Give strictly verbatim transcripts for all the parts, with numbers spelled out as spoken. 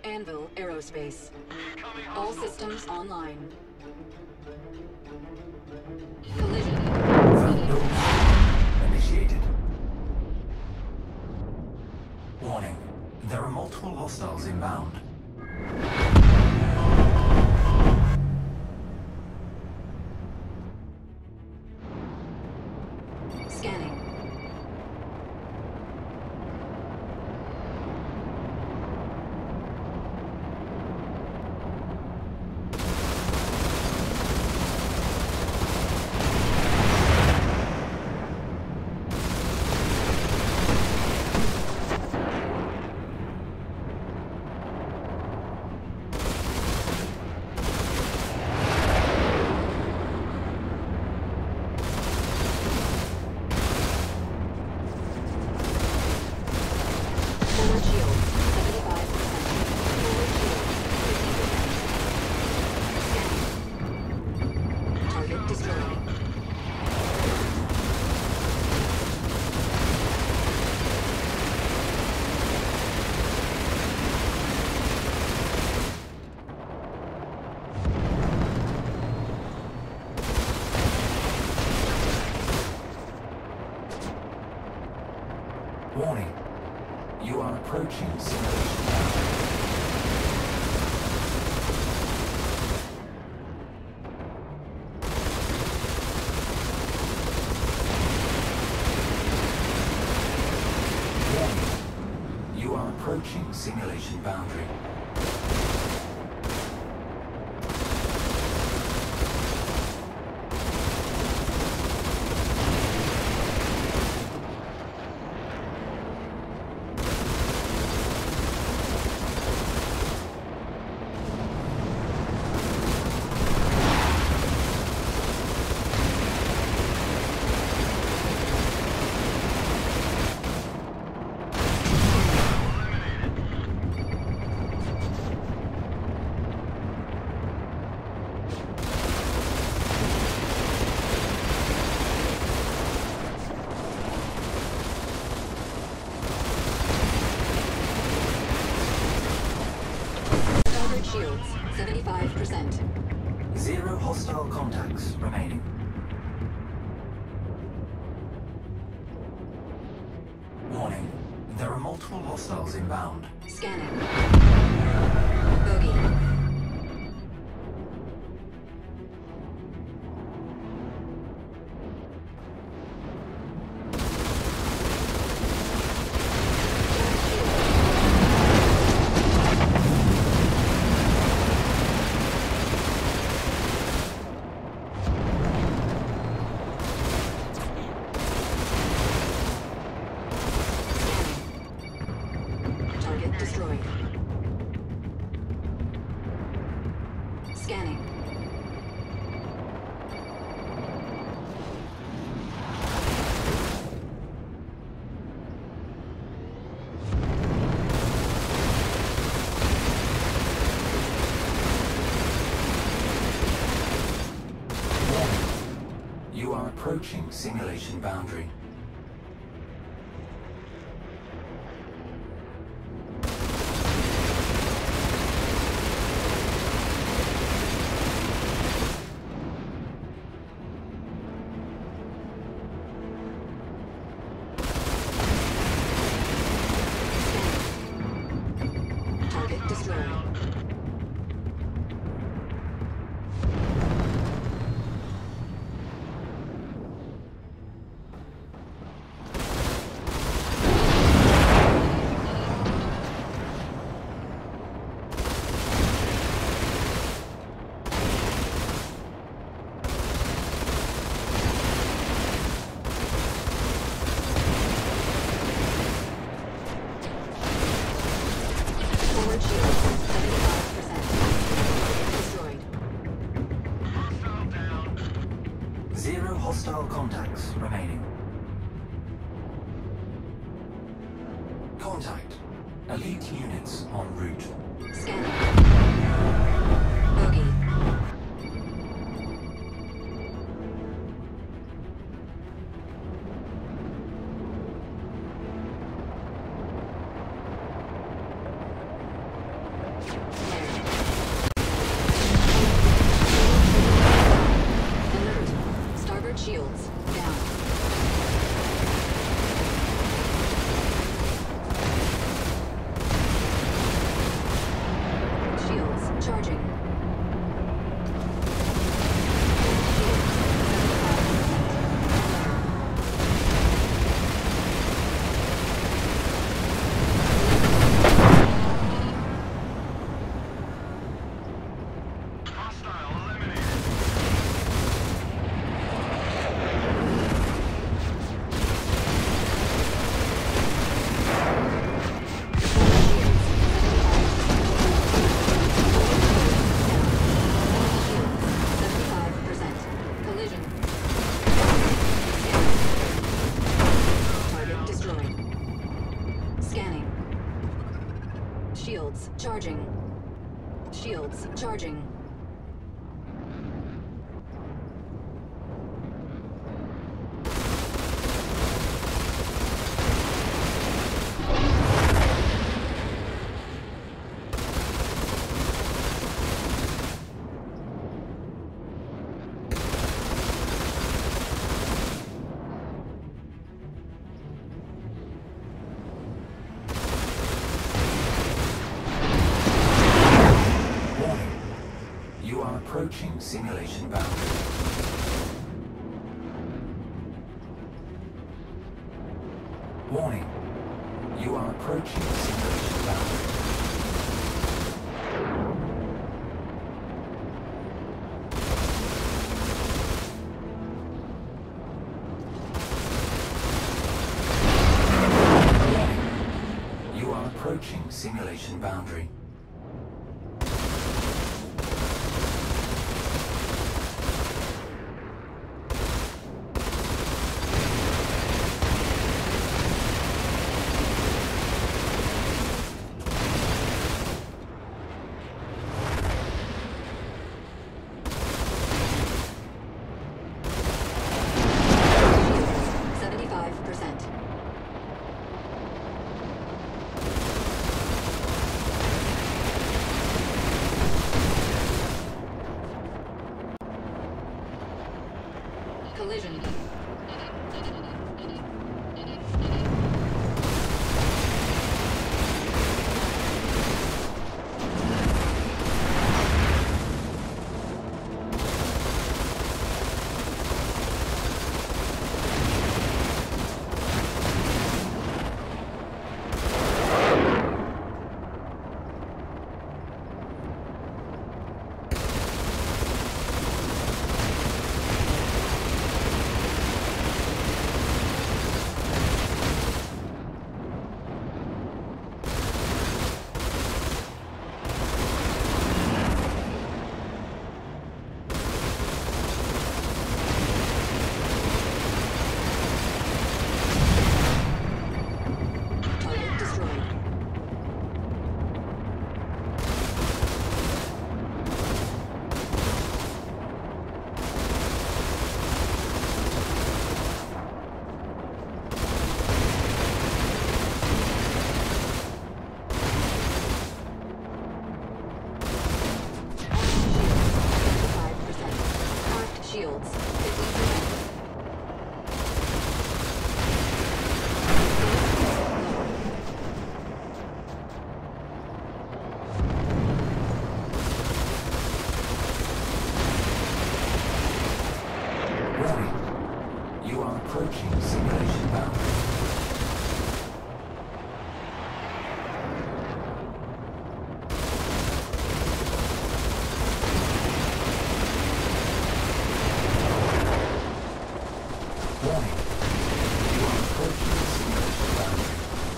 Vanduul Aerospace. All systems online. Collision. Vanduul Swarm initiated. Warning. There are multiple hostiles inbound. Scanning. Warning. You are approaching simulation boundary. Warning. You are approaching simulation boundary. Shields, seventy-five percent. Zero hostile contacts remaining. Warning. There are multiple hostiles inbound. Scanning. Bogey. Destroyed. Scanning. You are approaching simulation boundary. Zero hostile contacts remaining. Contact. Elite units en route. Scanning. Bogey. Alert. Starboard shields down. Shields charging. Shields charging. Shields charging. Approaching simulation boundary. Warning. You are approaching simulation boundary. Warning. You are approaching simulation boundary. Collision. Approaching simulation boundary. Warning. You are approaching simulation boundary.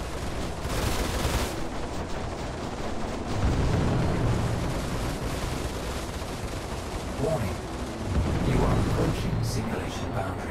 Warning. You are approaching simulation boundary.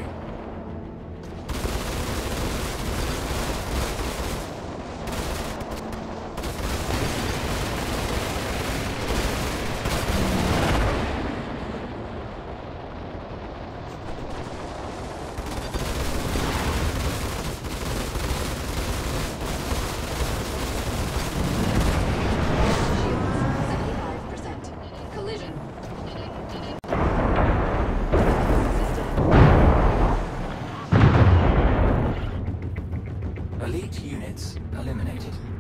Elite units eliminated.